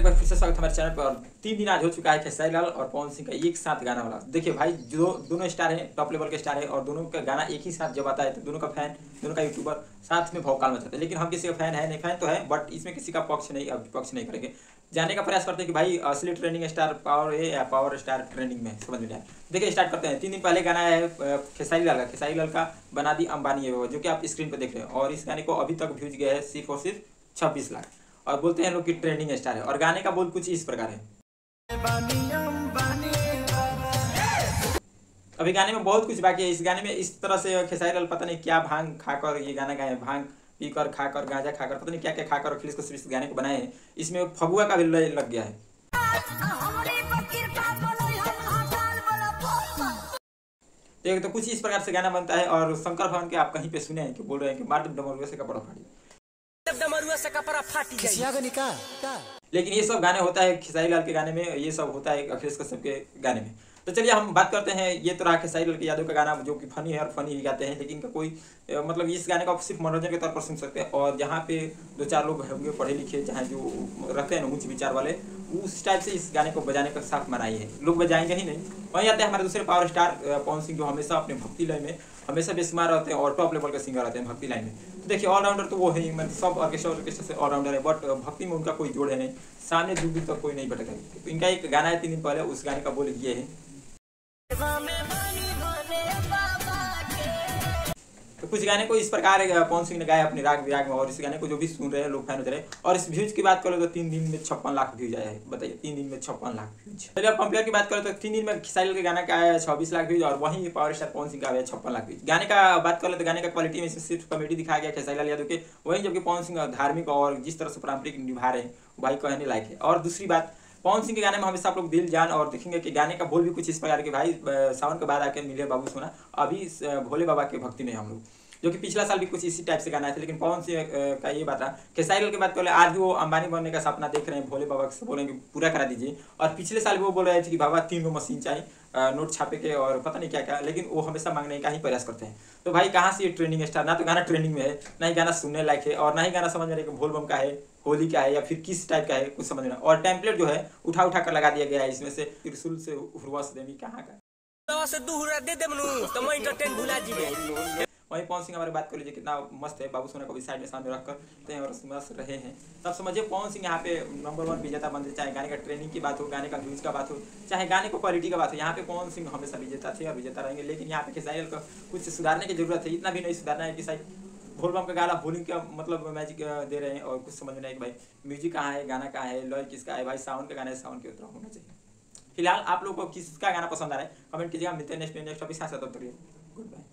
एक बार फिर से स्वागत हमारे चैनल पर। और 3 दिन आज हो चुका है खेसारी लाल और पवन सिंह का एक साथ गाना वाला। देखिए भाई, जो दोनों स्टार हैं, टॉप लेवल के स्टार हैं, और दोनों का गाना एक ही साथ जब आता है तो दोनों का फैन, दोनों का यूट्यूबर साथ में भौकाल मचाते हैं। लेकिन हम किसी का फैन है नहीं, फैन तो है बट इसमें किसी का पक्ष नहीं, विपक्ष नहीं करेंगे। जानने का प्रयास करते हैं कि भाई असली ट्रेंडिंग स्टार पावर है या पावर स्टार ट्रेंडिंग में, समझ में आए। देखिए स्टार्ट करते हैं। 3 दिन पहले गाना है खेसारी लाल का, खेसारी लाल का बना दी अंबानी है वो, जो कि आप स्क्रीन पर देख रहे हैं। और इस गाने को अभी तक व्यूज गए हैं सिर्फ और सिर्फ 26 लाख। और बोलते हैं लोग कि ट्रेंडिंग स्टार है। और गाने का बोल कुछ इस प्रकार है। अभी गाने में बहुत कुछ बाकी है। इस गाने में इस तरह से खेसारी लाल पता नहीं क्या भांग खाकर ये गाना गाए, भांग पीकर खाकर, गांजा खाकर, पता नहीं क्या क्या खाकर अखिलेश को इस गाने को बनाए हैं। इसमें फगुआ का भी लय लग गया है। तो कुछ इस प्रकार से गाना बनता है। और शंकर भवन के आप कहीं पे सुने हैं कि बोल रहे हैं कि मार डमरुआ से कपड़ा फाड़ी, लेकिन ये सब गाने होता है खेसारी लाल के गाने में, ये सब होता है अखिलेश कश्यप के गाने में। तो चलिए हम बात करते हैं। ये तो रहा खेसारी लाल के यादव का गाना, जो कि फनी है और फनी ही गाते हैं। लेकिन इनका कोई मतलब इस गाने को आप सिर्फ मनोरंजन के तौर पर सुन सकते हैं। और जहाँ पे 2-4 लोग होंगे पढ़े लिखे, जहाँ जो रखते हैं ना उच्च विचार वाले, उस टाइप से इस गाने को बजाने का साफ मनाही है। लोग बजाएंगे ही नहीं। वहीं आते हैं हमारे दूसरे पावर स्टार पवन सिंह, जो हमेशा अपने भक्ति लय में हमेशा बेशुमार रहते हैं और टॉप लेवल के सिंगर रहते हैं भक्ति लाइन में। देखिए ऑलराउंडर तो वो है ही, मतलब सब ऑर्केस्ट्रा से ऑलराउंडर है, बट भक्ति में उनका कोई जोड़ है नहीं। सामने दूर दूर तक कोई नहीं भटका है। इनका एक गाना है 3 दिन पहले, उस गाने का बोल ये है। तो कुछ गाने को इस प्रकार पवन सिंह ने गाया अपने राग विराग में। और इस गाने को जो भी सुन रहे हैं लोग फैन हो रहे हैं। और इस व्यूज की बात करें तो 3 दिन में 56 लाख व्यूज आए हैं। बताइए 3 दिन में 56 लाख व्यूज। चलिए अब कंपेयर की बात करें तो 3 दिन में खेसारी लाल के गाना का आया 26 लाख व्यूज, और वहीं पावर स्टार पवन सिंह का आया 56 लाख व्यूज। गाने का बात करें तो गाने का क्वालिटी में सिर्फ कॉमेडी दिखाया गया खेसारी लाल यादव के, वहीं जबकि पवन सिंह धार्मिक और जिस तरह से पारंपरिक निभा रहे हैं भाई कहने लायक है। और दूसरी बात, पवन सिंह के गाने में हमेशा आप लोग दिल जान और देखेंगे कि गाने का बोल भी कुछ इस प्रकार के, भाई सावन के बाद आके मिले बाबू सोना, अभी भोले बाबा के भक्ति में हम लोग, जो कि पिछला साल भी कुछ इसी टाइप से गाना आया था। लेकिन पवन सिंह का ये बात रहा। खेसारी लाल की बात करें, आज भी वो अंबानी बनने का सपना देख रहे हैं, भोले बाबा से बोलेंगे पूरा करा दीजिए। और पिछले साल भी वो बोल रहे थे कि बाबा 3 मशीन चाहिए नोट छापे के और पता नहीं क्या क्या, लेकिन वो हमेशा मांगने का ही प्रयास करते हैं। तो भाई कहाँ से ये ट्रेंडिंग स्टार, ना तो गाना ट्रेंडिंग में है, ना ही गाना सुनने लायक है, और ना ही गाना समझ में कि भोल बम का है, होली का है, या फिर किस टाइप का है कुछ समझ में। और टेम्पलेट जो है उठा उठा कर लगा दिया गया है। इसमें से त्रिशूल से उर्वश देवी कहाँ का, वहीं पवन सिंह हमारी बात कर लीजिए कितना मस्त है। बाबू सोना को भी साइड में सामने रख कर और मस्त रहे हैं। तब समझिए पवन सिंह यहाँ पे नंबर 1 विजेता बन जाए। चाहे गाने का ट्रेनिंग की बात हो, गाने का व्यूज का बात हो, चाहे गाने को क्वालिटी का बात हो, यहाँ पे पवन सिंह हमेशा विजेता थे और विजेता रहेंगे। लेकिन यहाँ पे खेसारी लाल को कुछ सुधारने की जरूरत है। इतना भी नहीं सुधारना है कि शायद भोल बम का गाना भोलिंग का मतलब मैजिक दे रहे हैं और कुछ समझ में नहीं कि भाई म्यूजिक कहाँ है, गाना कहाँ है, लॉय किसका है। भाई साउंड का गाना है, साउंड की उतना होना चाहिए। फिलहाल आप लोगों को किसका गाना पसंद आ रहा है कमेंट कीजिएगा। मिलते हैं नेक्स्ट टॉपिक के साथ। तब तक गुड बाय।